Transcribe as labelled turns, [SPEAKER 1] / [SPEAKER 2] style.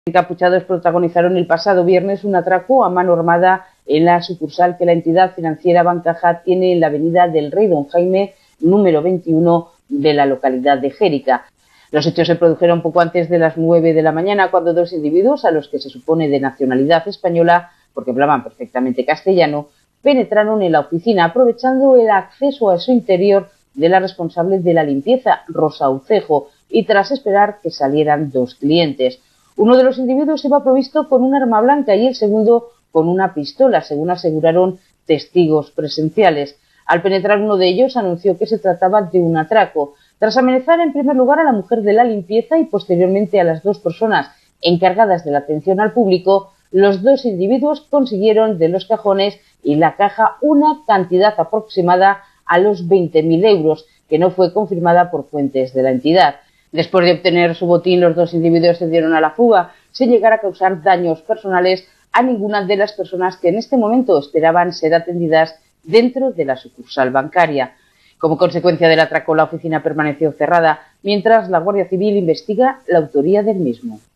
[SPEAKER 1] Encapuchados protagonizaron el pasado viernes un atraco a mano armada en la sucursal que la entidad financiera Bancaja tiene en la avenida del Rey Don Jaime, número 21 de la localidad de Xèrica. Los hechos se produjeron poco antes de las 9 de la mañana, cuando dos individuos, a los que se supone de nacionalidad española, porque hablaban perfectamente castellano, penetraron en la oficina, aprovechando el acceso a su interior de la responsable de la limpieza, Rosa Ucejo, y tras esperar que salieran dos clientes. Uno de los individuos iba provisto con un arma blanca y el segundo con una pistola, según aseguraron testigos presenciales. Al penetrar, uno de ellos anunció que se trataba de un atraco. Tras amenazar en primer lugar a la mujer de la limpieza y posteriormente a las dos personas encargadas de la atención al público, los dos individuos consiguieron de los cajones y la caja una cantidad aproximada a los 20.000 euros, que no fue confirmada por fuentes de la entidad. Después de obtener su botín, los dos individuos se dieron a la fuga, sin llegar a causar daños personales a ninguna de las personas que en este momento esperaban ser atendidas dentro de la sucursal bancaria. Como consecuencia del atraco, la oficina permaneció cerrada, mientras la Guardia Civil investiga la autoría del mismo.